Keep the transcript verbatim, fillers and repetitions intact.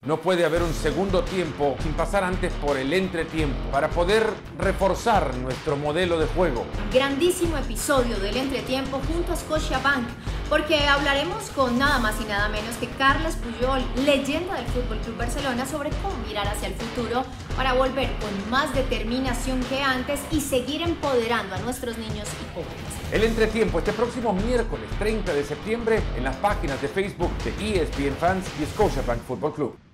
No puede haber un segundo tiempo sin pasar antes por el entretiempo para poder reforzar nuestro modelo de juego. Grandísimo episodio del entretiempo junto a Scotiabank, porque hablaremos con nada más y nada menos que Carles Puyol, leyenda del Fútbol Club Barcelona, sobre cómo mirar hacia el futuro para volver con más determinación que antes y seguir empoderando a nuestros niños y jóvenes. El entretiempo este próximo miércoles treinta de septiembre en las páginas de Facebook de E S P N Fans y Scotiabank Fútbol Club.